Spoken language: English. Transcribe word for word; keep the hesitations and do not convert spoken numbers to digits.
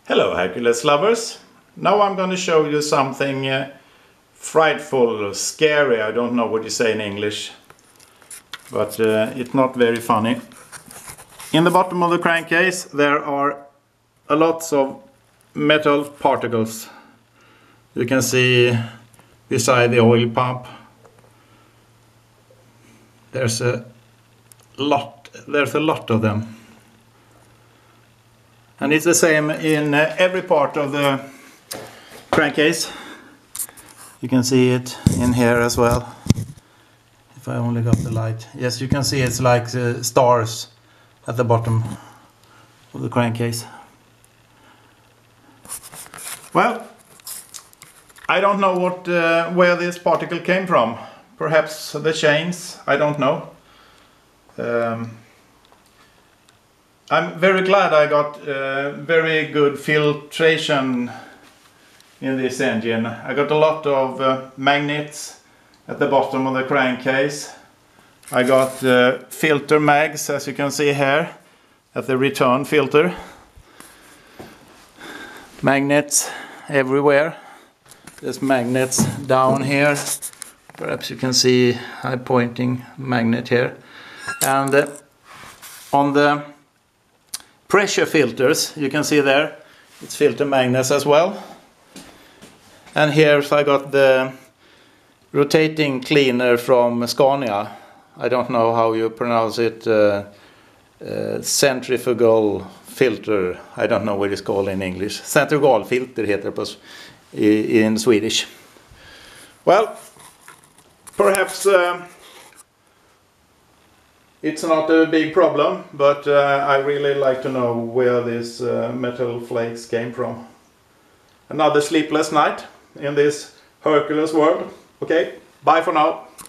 Hello Hercules lovers! Now I'm going to show you something uh, frightful, scary, I don't know what you say in English, but uh, it's not very funny. In the bottom of the crankcase there are a lots of metal particles. You can see beside the oil pump there's a lot, there's a lot of them. And it's the same in uh, every part of the crankcase. You can see it in here as well. If I only got the light. Yes, you can see it's like uh, stars at the bottom of the crankcase. Well, I don't know what uh, where this particle came from. Perhaps the chains, I don't know. Um, I'm very glad I got uh, very good filtration in this engine. I got a lot of uh, magnets at the bottom of the crankcase. I got uh, filter mags, as you can see here, at the return filter. Magnets everywhere. There's magnets down here. Perhaps you can see I'm pointing magnet here. And uh, on the pressure filters, you can see there, it's filter magnets as well. And here I got the rotating cleaner from Scania. I don't know how you pronounce it. Uh, uh, centrifugal filter. I don't know what it's called in English. Centrifugalfilter heter det på, in Swedish. Well, perhaps uh, it's not a big problem, but uh, I really like to know where these uh, metal flakes came from. Another sleepless night in this Hercules world. Okay, bye for now.